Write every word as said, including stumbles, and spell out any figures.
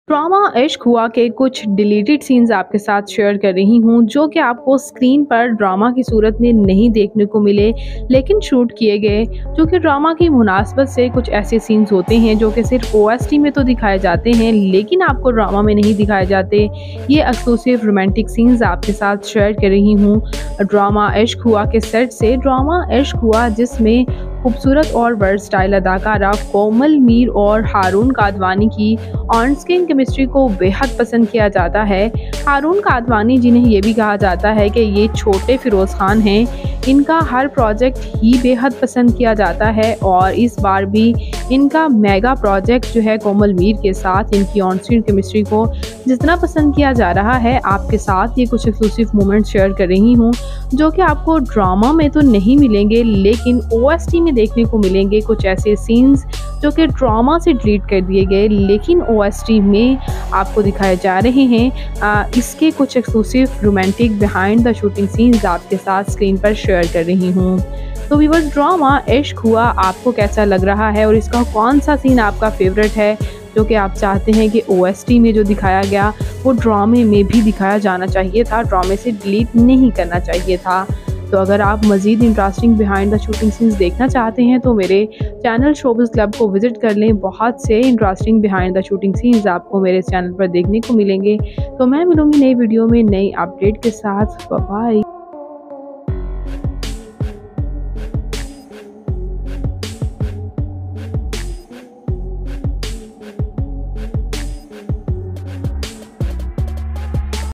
Drama इश्क हुआ के कुछ डिलीटेड सीन्स आपके साथ शेयर कर रही हूँ जो कि आपको स्क्रीन पर ड्रामा की सूरत में नहीं देखने को मिले लेकिन शूट किए गए, जो कि ड्रामा की मुनासबत से कुछ ऐसे सीन्स होते हैं जो कि सिर्फ ओएसटी में तो दिखाए जाते हैं लेकिन आपको ड्रामा में नहीं दिखाए जाते। ये एक्सक्लूसिव रोमांटिक सीन्स आपके साथ शेयर कर रही हूँ ड्रामा इश्क हुआ के सेट से। ड्रामा इश्क हुआ जिसमें खूबसूरत और वर्सटाइल अदाकारा कोमल मीर और हारून कादवानी की ऑन स्क्रीन केमिस्ट्री को बेहद पसंद किया जाता है। हारून कादवानी जिन्हें ये भी कहा जाता है कि ये छोटे फिरोज़ खान हैं, इनका हर प्रोजेक्ट ही बेहद पसंद किया जाता है और इस बार भी इनका मेगा प्रोजेक्ट जो है कोमल मीर के साथ इनकी ऑन स्क्रीन केमिस्ट्री को जितना पसंद किया जा रहा है, आपके साथ ये कुछ एक्सक्लूसिव मोमेंट्स शेयर कर रही हूँ जो कि आपको ड्रामा में तो नहीं मिलेंगे लेकिन ओएसटी में देखने को मिलेंगे। कुछ ऐसे सीन्स जो कि ड्रामा से डिलीट कर दिए गए लेकिन ओएसटी में आपको दिखाए जा रहे हैं। आ, इसके कुछ exclusive romantic behind the shooting scenes आपके साथ स्क्रीन पर शेयर कर रही हूँ। तो व्यूअर्स, ड्रामा इश्क हुआ आपको कैसा लग रहा है और इसका कौन सा सीन आपका फेवरेट है जो कि आप चाहते हैं कि ओएसटी में जो दिखाया गया वो ड्रामे में भी दिखाया जाना चाहिए था, ड्रामे से डिलीट नहीं करना चाहिए था। तो अगर आप मज़ीद interesting behind the shooting scenes देखना चाहते हैं तो मेरे चैनल शोबिज़ क्लब को विज़िट कर लें। बहुत से interesting behind the shooting scenes आपको मेरे चैनल पर देखने को मिलेंगे। तो मैं मिलूँगी नई वीडियो में नई अपडेट के साथ। Bye bye.